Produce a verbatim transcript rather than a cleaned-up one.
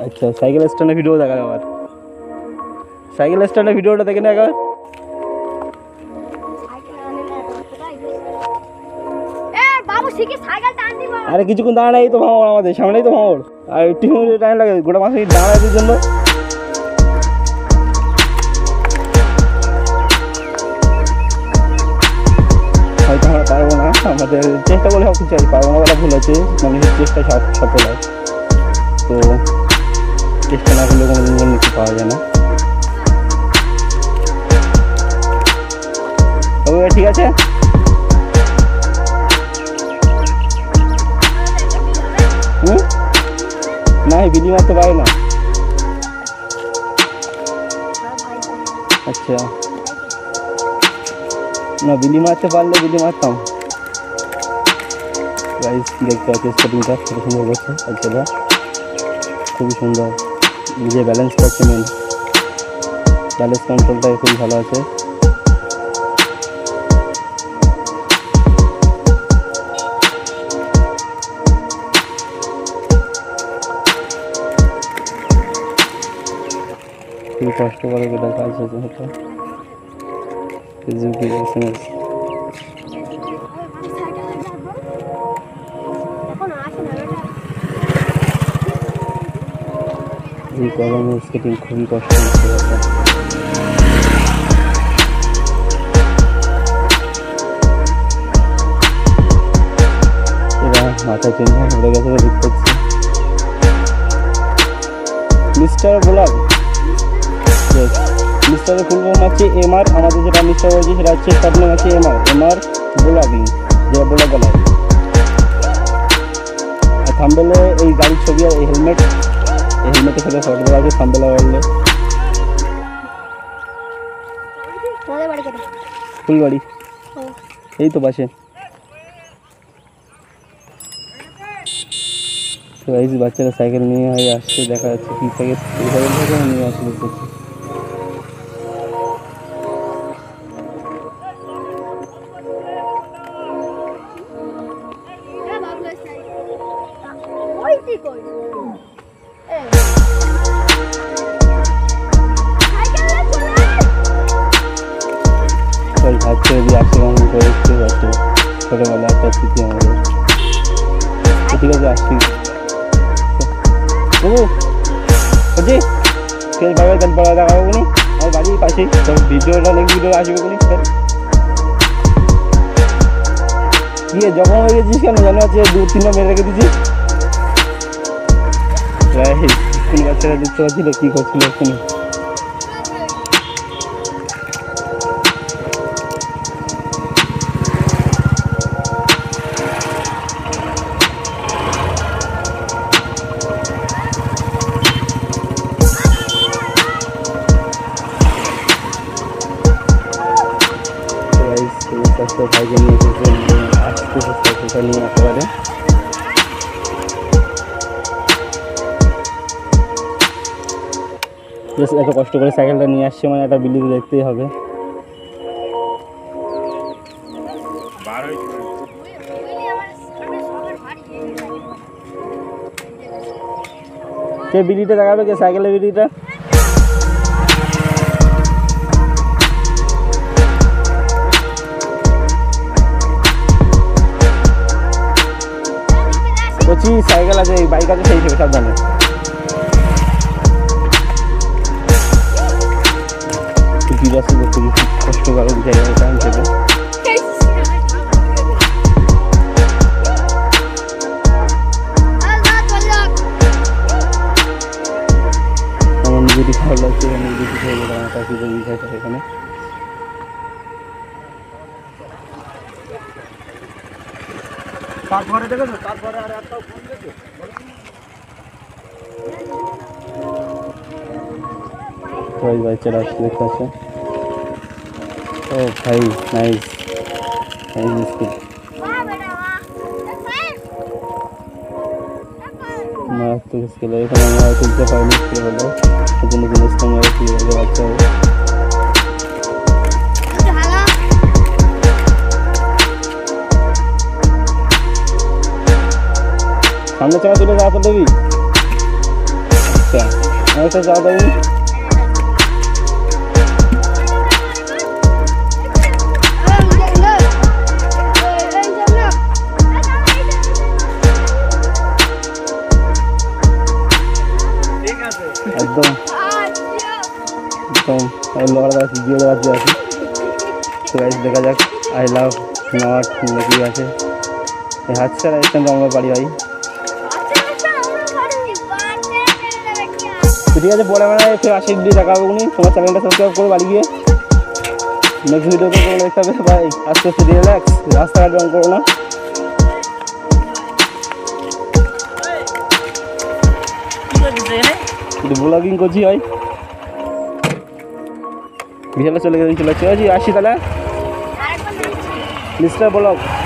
আচ্ছা সাইকেল স্ট্যান্ডের ভিডিও দেখা আবার সাইকেল স্ট্যান্ডের ভিডিওটা দেখে না একবার আরে কিছুক্ষণ দাঁড়া নাই তো ভাঙড় আমাদের সামনেই তো ভাঙড় আর একটু টাইম লাগে গোটা মাস দাঁড়ানোর জন্য হয়তো আমরা পারবো না আমাদের চেষ্টা করলে সব কিছু পারবো না বলা ভুল আছে মানুষের চেষ্টা সফল হয় তো চেষ্টা না করলে কোনো দিন কিছু পাওয়া যায় না তবে ঠিক আছে হুম না বিলি মারতে পারে না আচ্ছা না বিলি মারতে পারলে বিলি মারতাম গাইস দেখতে পাচ্ছি স্টার্টিংটা খুব সুন্দর করছে আচ্ছা খুবই সুন্দর নিজে ব্যালেন্স করছে মেন ব্যালেন্স কন্ট্রোলটা খুবই ভালো আছে খুবই কষ্ট করে এটা কাজ হচ্ছে হয়তো সুজুকি এসএমএস এই গরমে স্কেটিং খুবই কষ্ট হচ্ছে এবার মাথায় টেনশন উড়ে গেছে দেখতে পাচ্ছি মিস্টার ব্লগ মিস্টারের ফুল ফর্ম আছে এমআর আমাদের যেটা মিস্টার বলছি সেটা হচ্ছে শর্ট নেম আছে এমআর এমআর ব্লগিং যেটা ব্লগ বলা হয় আর থাম্বনেলে এই গাড়ির ছবি আর এই হেলমেট এই হেলমেটের সাথে ফটো দেওয়া আছে থাম্বনেলে বললে ফুলবাড়ি এই তো পাশে তো এই বাচ্চারা সাইকেল নিয়ে হয়ে আসছে দেখা যাচ্ছে কি সাইকেল থেকে নিয়ে আসছে দেখতে হাত ছেড়ে দিয়ে আসছে কেমন করে দেখতে পাচ্ছি ছোটোবেলা একটা স্মৃতি আমাদের ঠিক আছে আসছি ও বলছি ঠিক আছে ভাবে তাহলে পড়া দেখাবো কোনি আমার বাড়ির পাশেই তো ভিডিওটা নেক্সট ভিডিও আসবে কোনি গিয়ে জমা হয়ে গেছিস কেন জানো আছে দু তিনটা মেরে রেখে দিছিস স্কুল বাচ্চারা দেখতে পাচ্ছিল কী করছিল এখানে ভাইকে নিয়ে আসতেছে সাইকেলটা নিয়ে একেবারে এত কষ্ট করে সাইকেলটা নিয়ে আসছে মানে একটা বিল্ডিং দেখতেই হবে কে বিলিটা দেখাবে কে সাইকেলের বিলিটা বলছি সাইকেল আছে বাইক আছে সেই হিসেবে সাবধানে বিরাশি করতে গেছি কষ্টকর জায়গায় টাইম থেকে আমার নিজেরই ভালো লাগছে নিজেরই খেয়ে গেলাম আমার কাছে বিষয়টা এখানে তারপরে দেখো তারপরে আর একটা ফোন দেখো ভাই ভাই চলে আসছে দেখতে আছে ও ভাই নাইস নাইস স্কুল মারাত্মক স্কুল এখানে আমরা তুলতে পারিনি স্কুল হলো সেজন্য জিনিসটা আমরা তুলে বাচ্চা সামনে চাকা তুলে তারপর দেবি আচ্ছা অনেকটা যাওয়া যাবে একদম একদম লোহার গাছ জিও গাছ দিয়ে আছে তো গাছ দেখা যাক আই লাভ নট নাকি আছে এই হাতটা রাজস্থান আমরা বাড়ি ভাই ঠিক আছে পরে মানে ফের আশি ডিগ্রি দেখা হবে উনি তোমার চ্যানেলটা সাবস্ক্রাইব করে বাড়ি গিয়ে নেক্সট ভিডিওতে করে দেখতে হবে ভাই আস্তে আস্তে রিল্যাক্স রাস্তাঘাট রং করো না ব্লগিং করছি ভাই বিশালে চলে গেলেন চলে আসছি আসি তাহলে মিস্টার ব্লগ